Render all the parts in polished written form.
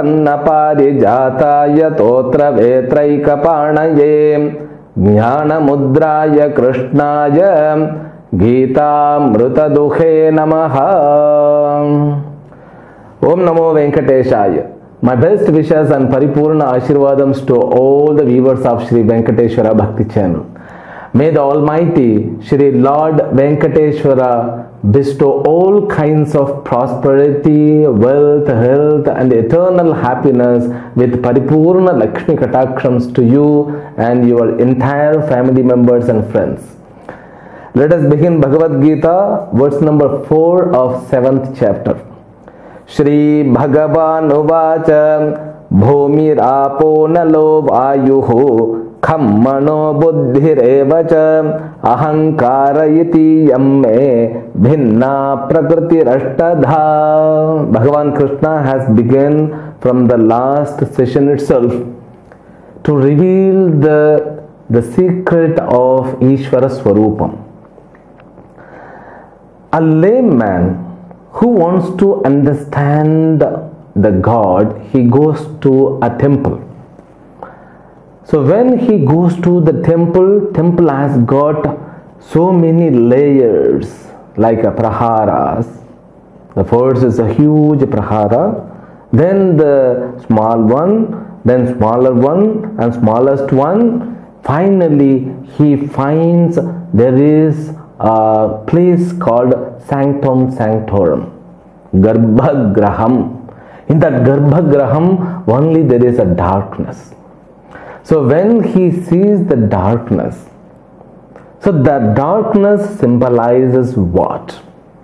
पन्नपारिजाताय तोत्रवेत्रैकपाणये ज्ञानमुद्राय कृष्णाय गीतामृतदुहे नमः. Om Namo Venkateshaya. My best wishes and Paripurna Ashirvadams to all the viewers of Shri Venkateswara Bhakthi Channel. May the Almighty Shri Lord Venkateswara bestow all kinds of prosperity, wealth, health and eternal happiness with Paripurna Lakshmi Katakshams to you and your entire family members and friends. Let us begin Bhagavad Gita, verse number 4 of 7th chapter. Shri Bhagavan Uvacha Bhumirapo Nalo Vayuhu Khammano Buddhirevacha Ahankara Iti Yamme Bhinna Prakriti Rashtadha. Bhagavan Krishna has begun from the last session itself to reveal the secret of Ishvara Swarupam. A layman who wants to understand the God, he goes to a temple. So when he goes to the temple has got so many layers like a praharas. The first is a huge prahara, then the small one, then smaller one and smallest one. Finally he finds there is a place called Sanctum Sanctorum, Garbhagraham. In that Garbhagraham only there is a darkness. So when he sees the darkness, so that darkness symbolizes what?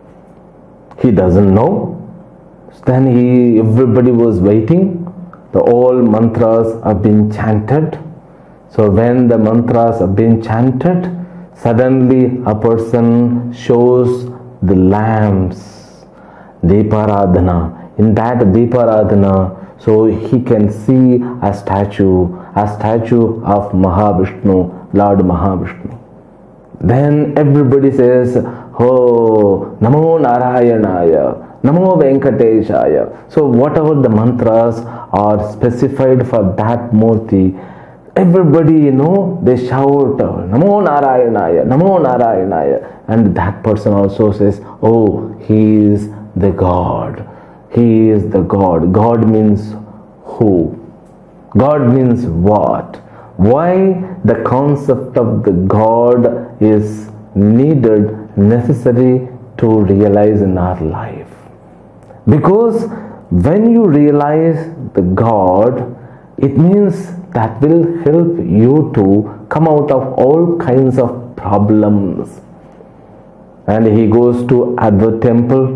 He doesn't know. Then everybody was waiting. All mantras have been chanted. So when the mantras have been chanted, suddenly a person shows the lamps, Deeparadhana. In that Deeparadhana, so he can see a statue of Mahavishnu, Lord Mahavishnu. Then everybody says, oh, Namo Narayanaya, Namo Venkateshaya. So whatever the mantras are specified for that Murti, everybody, they shout, Namo Narayanaya, Namo Narayanaya. And that person also says, oh, he is the God. He is the God. God means who? God means what? Why the concept of the God is needed, necessary to realize in our life? Because when you realize the God, it means that will help you to come out of all kinds of problems. And he goes to Adva temple,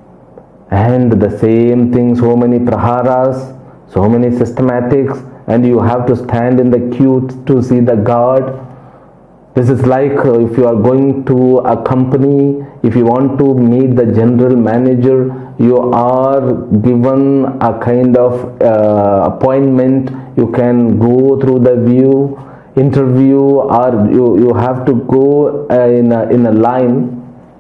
and the same thing, so many praharas, so many systematics, and you have to stand in the queue to see the God. This is like if you are going to a company, if you want to meet the general manager, you are given a kind of appointment. You can go through the interview, or you have to go in a line.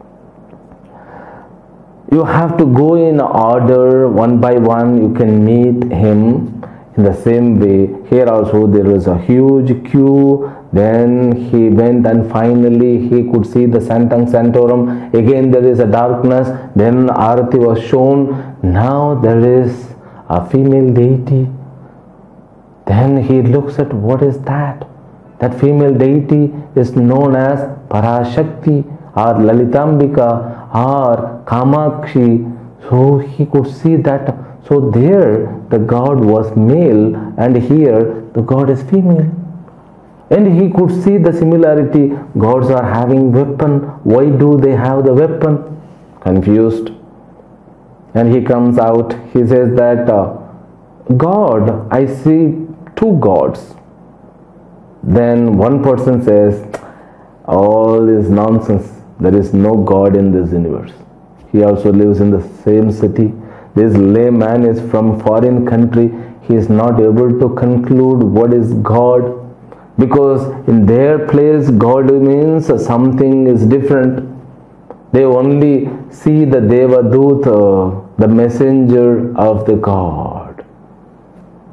You have to go in order, one by one you can meet him. In the same way, here also there was a huge queue. Then he went and finally he could see the Sanctum Sanctorum. Again there is a darkness. Then Arati was shown. Now there is a female deity. Then he looks at what is that? That female deity is known as Parashakti or Lalitambika or Kamakshi. So he could see that. So there the God was male and here the God is female. And he could see the similarity. Gods are having weapon. Why do they have the weapon? Confused. And he comes out. He says that God, I see two gods. Then one person says, all is nonsense. There is no God in this universe. He also lives in the same city. This layman is from foreign country. He is not able to conclude what is God, because in their place God means something is different. They only see the Devadut, the messenger of the God.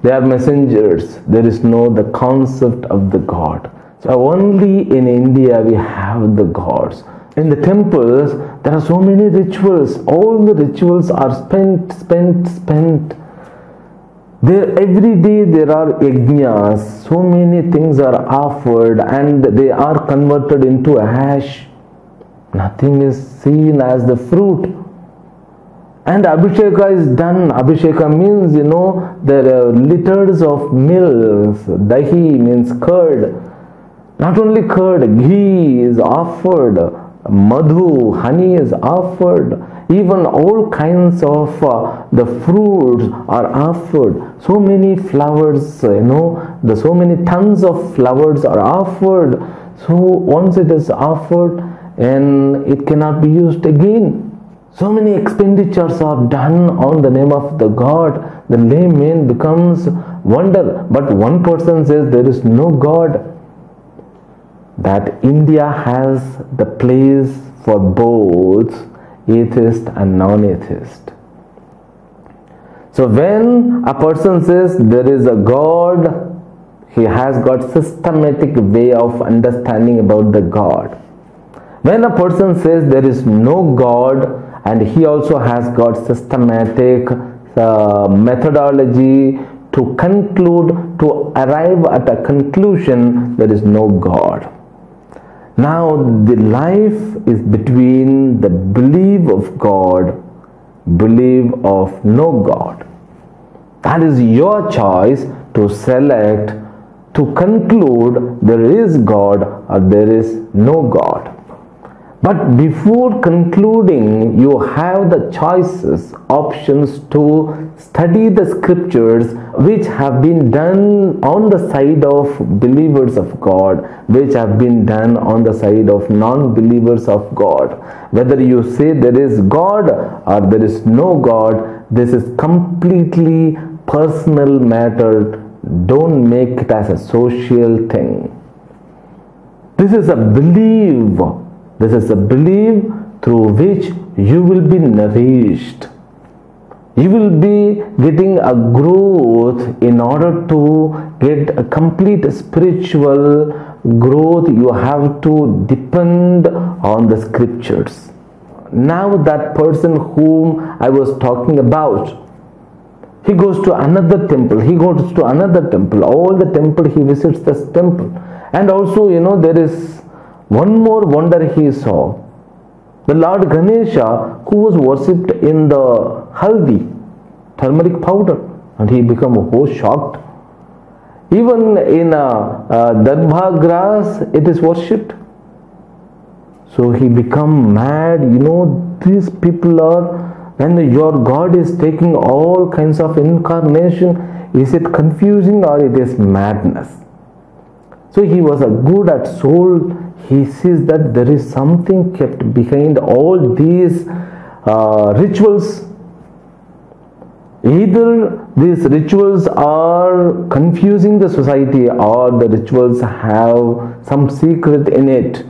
They are messengers. There is no the concept of the God. So only in India we have the gods. In the temples, there are so many rituals. All the rituals are spent. There every day there are yajnas. So many things are offered and they are converted into ash. Nothing is seen as the fruit. And Abhisheka is done. Abhisheka means, there are liters of milk. Dahi means curd. Not only curd, ghee is offered. Madhu, honey is offered. Even all kinds of the fruits are offered. So many flowers, so many tons of flowers are offered. So once it is offered, and it cannot be used again. So many expenditures are done on the name of the God. The layman becomes wonder. But one person says there is no God. That India has the place for both atheist and non-atheist. So when a person says there is a God, he has got systematic way of understanding about the God. When a person says there is no God, and he also has got systematic methodology to conclude, to arrive at a conclusion, there is no God. Now the life is between the belief of God, belief of no God. That is your choice to select, to conclude there is God or there is no God. But before concluding, you have the choices, options to study the scriptures which have been done on the side of believers of God, which have been done on the side of non-believers of God. Whether you say there is God or there is no God, this is completely personal matter. Don't make it as a social thing. This is a belief. This is a belief through which you will be nourished. You will be getting a growth. In order to get a complete spiritual growth, you have to depend on the scriptures. Now that person whom I was talking about, he goes to another temple. He goes to another temple. All the temple he visits this temple. And also, there is one more wonder he saw. The Lord Ganesha, who was worshipped in the haldi, turmeric powder, and he became shocked. Even in darbha grass, it is worshipped. So he become mad. These people are, when your God is taking all kinds of incarnation, is it confusing or it is madness? So he was a good at soul. He sees that there is something kept behind all these rituals. Either these rituals are confusing the society or the rituals have some secret in it.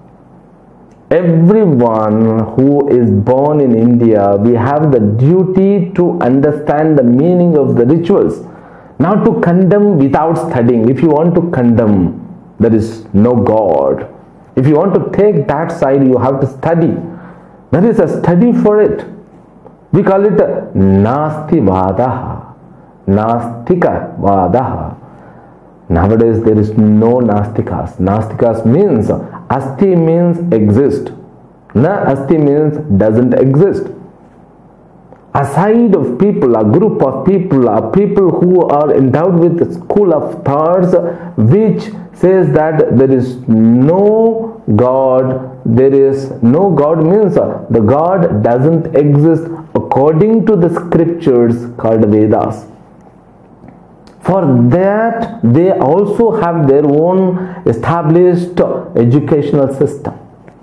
Everyone who is born in India, we have the duty to understand the meaning of the rituals. Not to condemn without studying. If you want to condemn, there is no God. If you want to take that side, you have to study. There is a study for it. We call it Nasti Vadaha, Nastika Vadaha. Nowadays there is no Nastikas. Nastikas means Asti means exist. Na Asti means doesn't exist. A side of people, a group of people, are people who are endowed with a school of thoughts which says that there is no God. There is no God means the God doesn't exist according to the scriptures called Vedas. For that, they also have their own established educational system.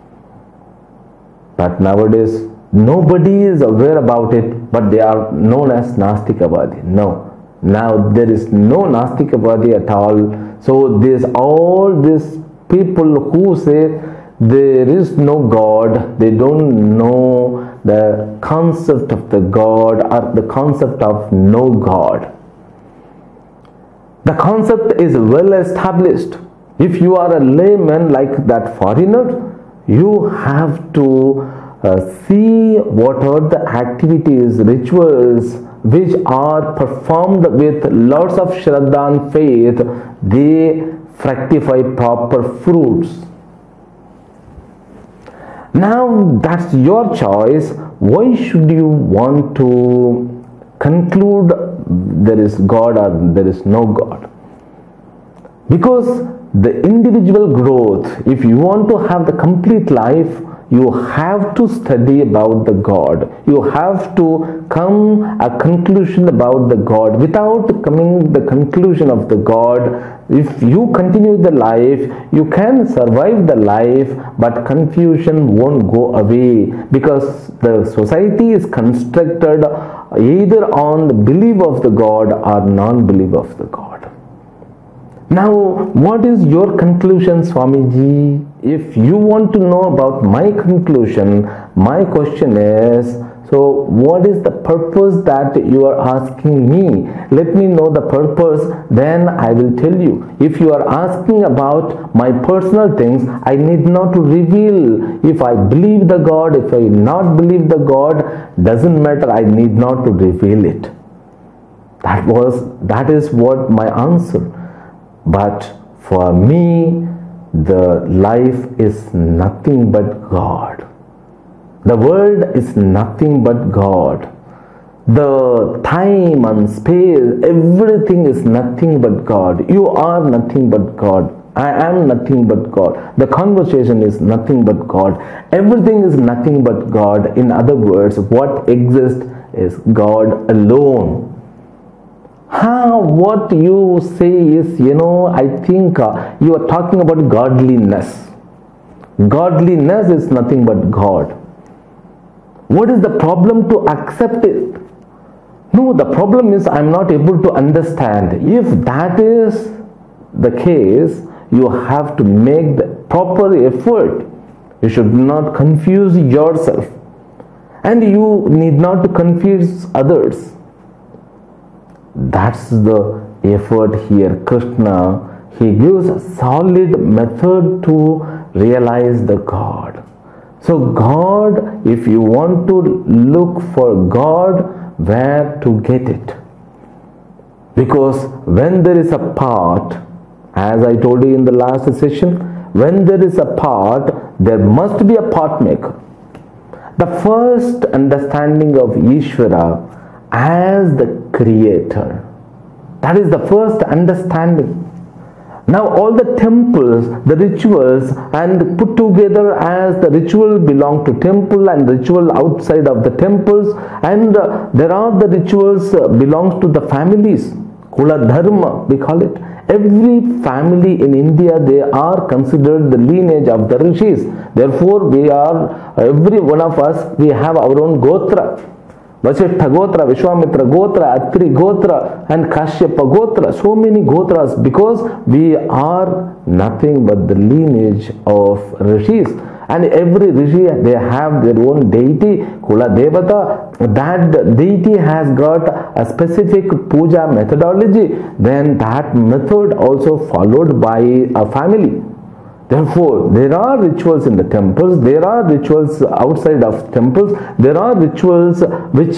But nowadays, nobody is aware about it, but they are known as Nastikavadi. No. Now there is no Nastikavadi at all. So there's all these people who say there is no God. They don't know the concept of the God or the concept of no God. The concept is well established. If you are a layman like that foreigner, you have to see what are the activities, rituals which are performed with lots of shraddha and faith. They fructify proper fruits. Now that's your choice. Why should you want to conclude there is God or there is no God? Because the individual growth, if you want to have the complete life, you have to study about the God. You have to come a conclusion about the God. Without coming the conclusion of the God, if you continue the life, you can survive the life, but confusion won't go away, because the society is constructed either on the belief of the God or non-belief of the God. Now, what is your conclusion, Swamiji? If you want to know about my conclusion, my question is, so what is the purpose that you are asking me? Let me know the purpose, then I will tell you. If you are asking about my personal things, I need not to reveal. If I believe the God, if I not believe the God, doesn't matter, I need not to reveal it. That is what my answer. But for me, the life is nothing but God. The world is nothing but God. The time and space, everything is nothing but God. You are nothing but God. I am nothing but God. The conversation is nothing but God. Everything is nothing but God. In other words, what exists is God alone. What you say is, I think you are talking about godliness. Godliness is nothing but God. What is the problem to accept it? No, the problem is I am not able to understand. If that is the case, you have to make the proper effort. You should not confuse yourself. And you need not to confuse others. That's the effort here. Krishna, he gives a solid method to realize the God. So God, if you want to look for God, where to get it? Because when there is a part, as I told you in the last session, when there is a part, there must be a part maker. The first understanding of Ishvara as the creator, that is the first understanding. Now all the temples, the rituals, and put together as the ritual belong to temple and ritual outside of the temples, and there are the rituals belongs to the families, Kula Dharma we call it. Every family in India, they are considered the lineage of the rishis. Therefore we are, every one of us, we have our own gotra. Vasishtha Gotra, Vishwamitra Gotra, Atri Gotra, and Kashyapa Gotra. So many Gotras, because we are nothing but the lineage of rishis. And every rishi, they have their own deity, Kula Devata. That deity has got a specific puja methodology. Then that method also followed by a family. Therefore, there are rituals in the temples, there are rituals outside of temples, there are rituals which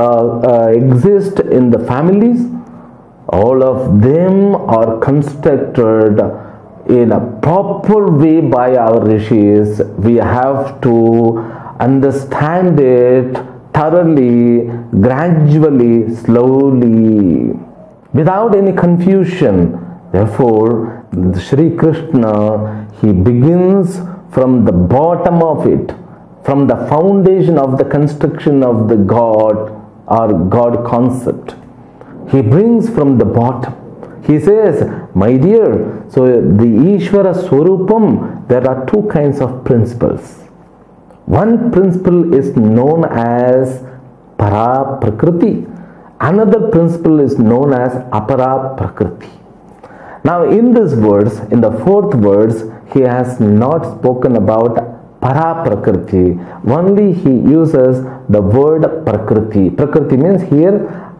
exist in the families. All of them are constructed in a proper way by our rishis. We have to understand it thoroughly, gradually, slowly, without any confusion. Therefore, Sri Krishna, he begins from the bottom of it, from the foundation of the construction of the God or God concept. He brings from the bottom. He says, my dear, so the Ishvara Swarupam, there are two kinds of principles. One principle is known as Para Prakriti. Another principle is known as Apara Prakriti. Now in this verse, in the fourth verse, he has not spoken about Para Prakriti. Only he uses the word Prakriti. Prakriti means here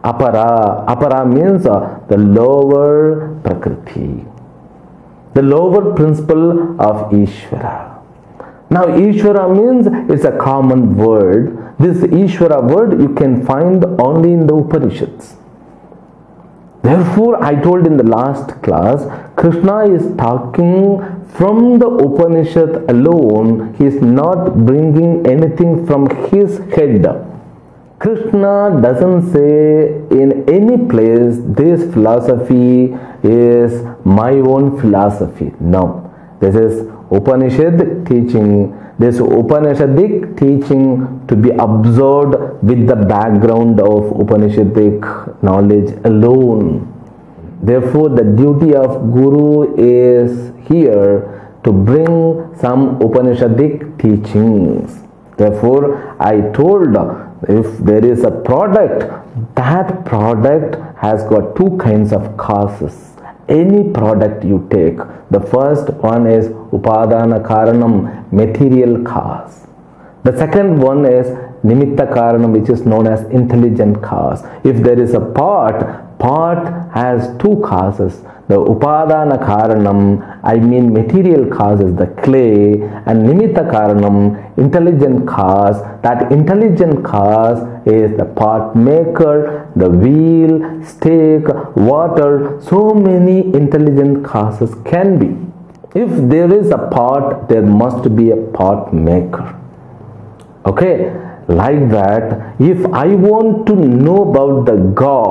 Apara. Apara means the lower Prakriti, the lower principle of Ishvara. Now Ishvara means it's a common word. This Ishvara word you can find only in the Upanishads. Therefore, I told in the last class, Krishna is talking from the Upanishad alone. He is not bringing anything from his head. Krishna doesn't say in any place this philosophy is my own philosophy. No, this is Upanishad teaching. This Upanishadic teaching to be absorbed with the background of Upanishadic knowledge alone. Therefore, the duty of Guru is here to bring some Upanishadic teachings. Therefore, I told if there is a product, that product has got two kinds of causes. Any product you take, the first one is Upadana Karanam, material cause. The second one is Nimitta Karanam, which is known as intelligent cause. If there is a pot has two causes. The Upadana Karanam, I mean material cause, is the clay, and Nimitta Karanam, intelligent cause. That intelligent cause is the pot maker, the wheel, stake, water. So many intelligent causes can be. If there is a pot, there must be a pot maker. Okay, like that, if I want to know about the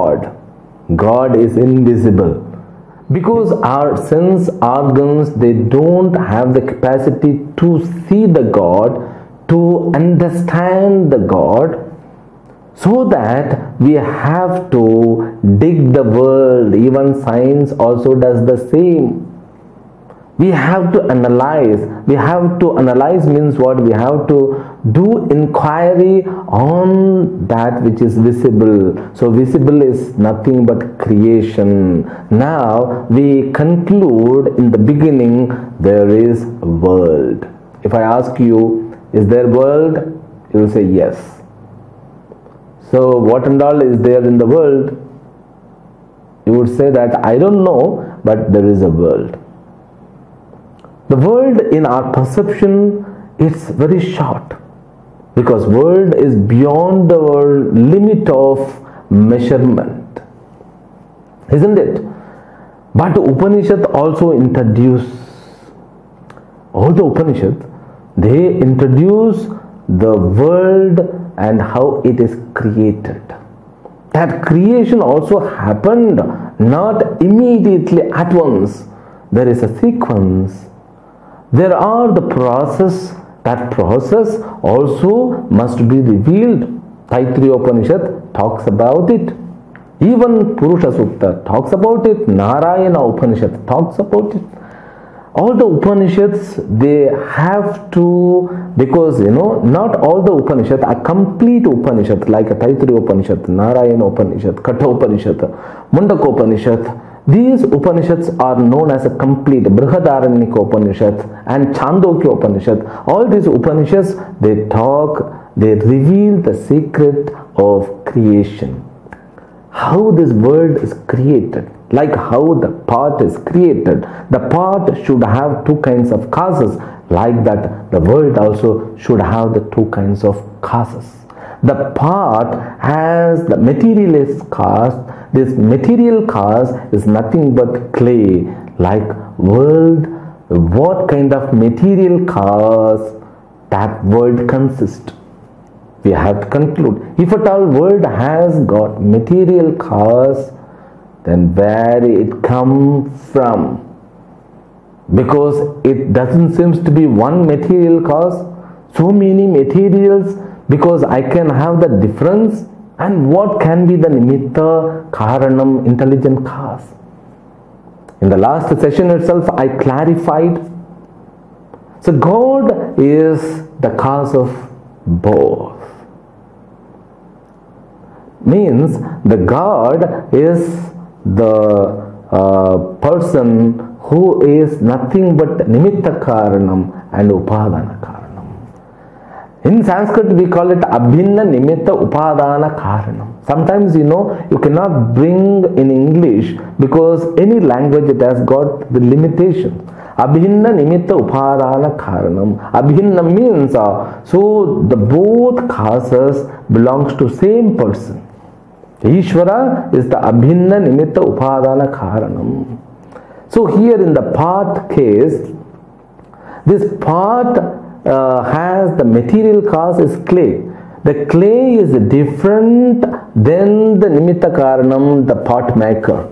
God is invisible. Because our sense organs, they don't have the capacity to see the God, to understand the God, so that we have to dig the world. Even science also does the same. We have to analyze. We have to analyze means what? We have to do inquiry on that which is visible. So visible is nothing but creation. Now we conclude in the beginning there is a world. If I ask you, is there world? You will say yes. So what and all is there in the world? You would say that I don't know, but there is a world. The world in our perception is very short, because world is beyond our limit of measurement, isn't it? But Upanishad also introduce, all the Upanishads, they introduce the world and how it is created. That creation also happened not immediately at once. There is a sequence. There are the process. That process also must be revealed. Taittiriya Upanishad talks about it. Even Purusha Sukta talks about it. Narayana Upanishad talks about it. All the Upanishads, they have to, because not all the Upanishads are complete Upanishads, like a Taittiriya Upanishad, Narayana Upanishad, Katha Upanishad, Mundaka Upanishad. These Upanishads are known as a complete Brihadaranyaka Upanishad and Chandogya Upanishad. All these Upanishads, they reveal the secret of creation. How this world is created, like how the pot is created. The pot should have two kinds of causes. Like that, the world also should have the two kinds of causes. The pot has the material cause. This material cause is nothing but clay. Like world, what kind of material cause that world consists? We have to conclude. If at all world has got material cause, then where it come from? Because it doesn't seem to be one material cause. So many materials, because I can have the difference. And what can be the nimitta karanam, intelligent cause? In the last session itself, I clarified. So God is the cause of both. Means the God is the person who is nothing but nimitta karanam and upadana karanam. In Sanskrit we call it Abhinna Nimitta Upadana Karanam. Sometimes you cannot bring in English because any language it has got the limitation. Abhinna Nimitta Upadana Karanam. Abhinna means so the both causes belongs to same person. Ishvara is the Abhinna Nimitta Upadana Karanam. So here in the part case, this part has the material cause is clay. The clay is different than the Nimitta Karanam, the pot maker.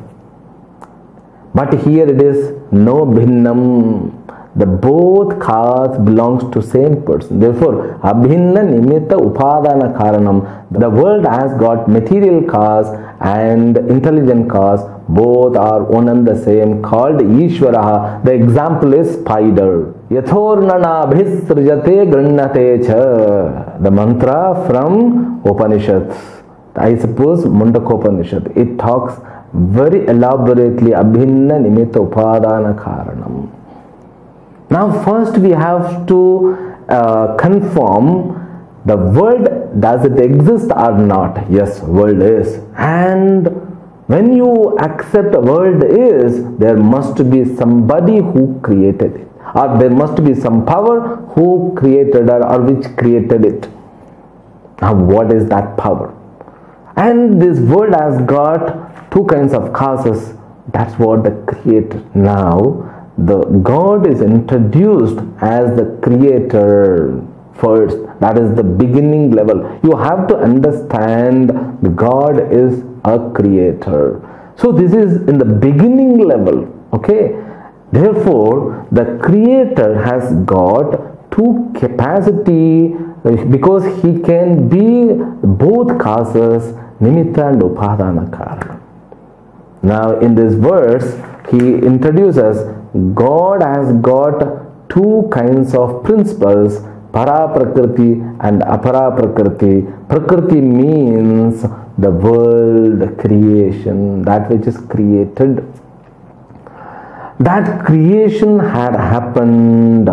But here it is no bhinnam. The both cause belongs to same person. Therefore, Abhinna Nimitta Upadana Karanam. The world has got material cause and intelligent cause. Both are one and the same, called Ishvaraha. The example is spider. Yathornana bhisrijate grannate cha. The mantra from Upanishad. I suppose Mundakopanishad. It talks very elaborately Abhinna Nimitta Upadana Karanam. Now first we have to confirm the world, does it exist or not? Yes, world is. And when you accept world is, there must be somebody who created it, or there must be some power who created or which created it. Now what is that power? And this world has got two kinds of causes. That's what the creator. Now the God is introduced as the creator first. That is the beginning level. You have to understand God is a creator. So this is in the beginning level. Okay. Therefore, the creator has got two capacity because he can be both causes, nimitta and upadana karana. Now in this verse, he introduces God has got two kinds of principles, para prakriti and apara prakriti. Prakriti means the world, creation, that which is created. That creation had happened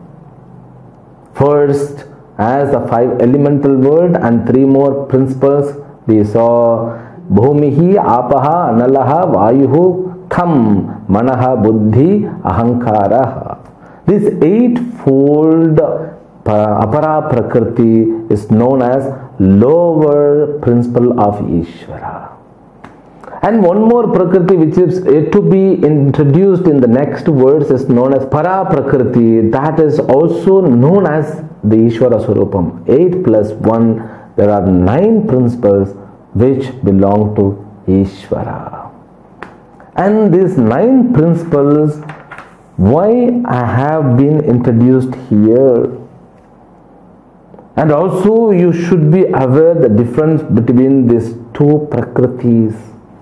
first as the five elemental world and three more principles. We saw Bhumihi, Apaha, Analaha, Vayuhu, Kham, Manaha, Buddhi, Ahankaraha. This eightfold apara prakriti is known as lower principle of Ishvara. And one more prakriti which is yet to be introduced in the next verse is known as para prakriti. That is also known as the Ishvara Swarupam. 8 plus 1, there are 9 principles which belong to Ishvara. And these 9 principles, why I have been introduced here. And also you should be aware the difference between these two prakritis.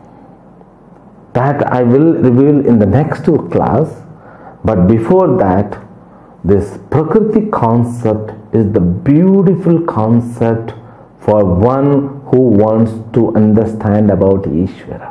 That I will reveal in the next class. But before that, this prakriti concept is the beautiful concept for one who wants to understand about Ishvara.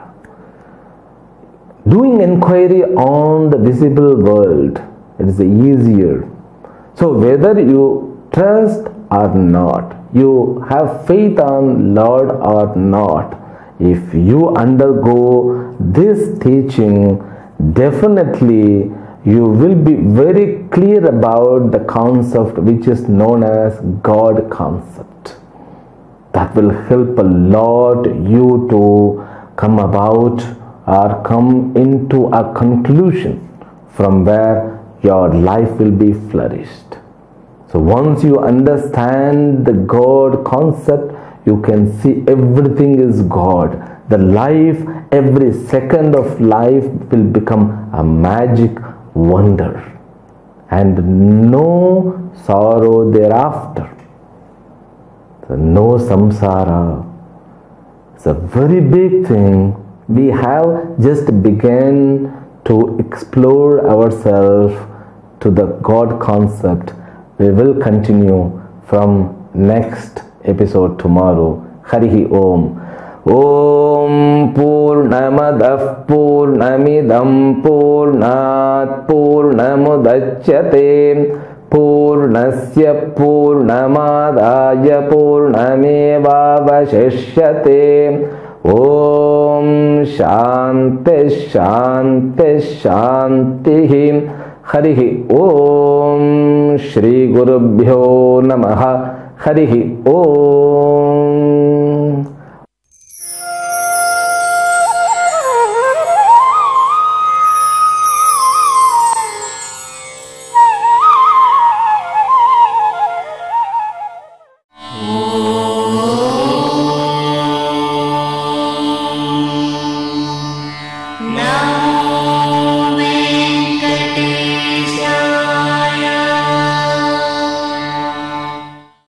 Doing inquiry on the visible world, it is easier. So whether you trust or not, you have faith on Lord or not, if you undergo this teaching, definitely you will be very clear about the concept which is known as God concept. That will help a lot you to come about or come into a conclusion from where your life will be flourished. So once you understand the God concept, you can see everything is God. The life, every second of life will become a magic wonder and no sorrow thereafter. So no samsara. It's a very big thing. We have just begun to explore ourselves to the God concept. We will continue from next episode tomorrow. Harihi Om. Om Purnamadah Purnamidam Purnat Purnamudachyate पूर्णस्य पूर्णमादाय पूर्णमेवावशिष्यते। ओम शांति शांति शांति। हरि ओम। श्री गुरुभ्यो नमः। हरि ओम।